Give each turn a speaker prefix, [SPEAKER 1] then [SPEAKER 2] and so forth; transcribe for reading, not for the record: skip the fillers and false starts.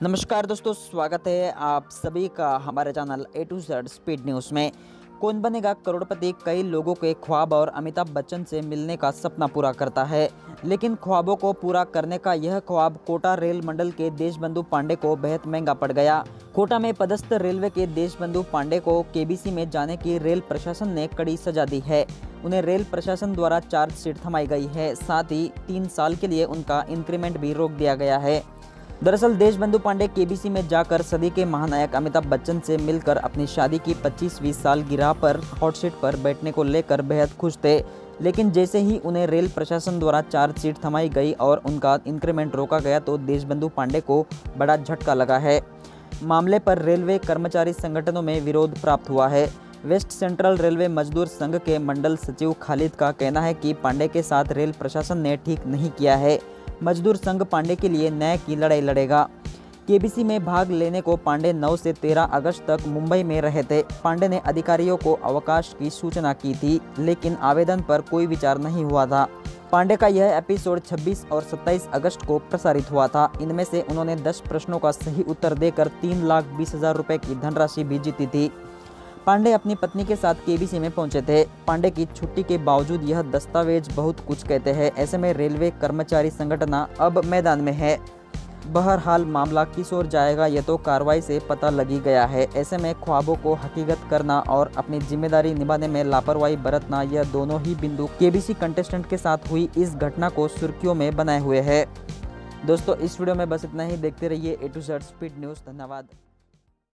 [SPEAKER 1] नमस्कार दोस्तों, स्वागत है आप सभी का हमारे channel A to Z speed news में। कौन बनेगा करोड़पति कई लोगों के ख्वाब और अमिताभ बच्चन से मिलने का सपना पूरा करता है, लेकिन ख्वाबों को पूरा करने का यह ख्वाब कोटा रेल मंडल के देशबंधु पांडे को बेहद महंगा पड़ गया। कोटा में पदस्थ रेलवे के देशबंधु पांडे को केबीसी में जाने की रेल प्रशासन ने कड़ी सजा दी है। उन्हें रेल प्रशासन द्वारा चार्जशीट थमाई गई है, साथ ही 3 साल के लिए उनका इंक्रीमेंट भी रोक दिया गया है। दरअसल देशबंधु पांडे केबीसी में जाकर सदी के महानायक अमिताभ बच्चन से मिलकर अपनी शादी की 25वीं सालगिरह पर हॉट सीट पर बैठने को लेकर बेहद खुश थे, लेकिन जैसे ही उन्हें रेल प्रशासन द्वारा चार्जशीट थमाई गई और उनका इंक्रीमेंट रोका गया तो देशबंधु पांडे को बड़ा झटका लगा है। मामले पर रेलवे कर्मचारी संगठनों में विरोध प्राप्त हुआ है। वेस्ट सेंट्रल रेलवे मजदूर संघ के मंडल सचिव खालिद का कहना है कि पांडे के साथ रेल प्रशासन ने ठीक नहीं किया है। मजदूर संघ पांडे के लिए न्याय की लड़ाई लड़ेगा। केबीसी में भाग लेने को पांडे 9 से 13 अगस्त तक मुंबई में रहे थे। पांडे ने अधिकारियों को अवकाश की सूचना की थी, लेकिन आवेदन पर कोई विचार नहीं हुआ था। पांडे का यह एपिसोड 26 और 27 अगस्त को प्रसारित हुआ था। इनमें से उन्होंने 10 प्रश्नों का सही उत्तर देकर 3,20,000 रुपए की धनराशि भी जीती थी। पांडे अपनी पत्नी के साथ केबीसी में पहुंचे थे। पांडे की छुट्टी के बावजूद यह दस्तावेज बहुत कुछ कहते हैं। ऐसे में रेलवे कर्मचारी संगठन अब मैदान में है। बहरहाल मामला किस ओर जाएगा यह तो कार्रवाई से पता लगी गया है। ऐसे में ख्वाबों को हकीकत करना और अपनी जिम्मेदारी निभाने में लापरवाही बरतना, यह दोनों ही बिंदु केबीसी कंटेस्टेंट के साथ हुई इस घटना को सुर्खियों में बनाए हुए है। दोस्तों, इस वीडियो में बस इतना ही। देखते रहिए A to Z speed news. धन्यवाद।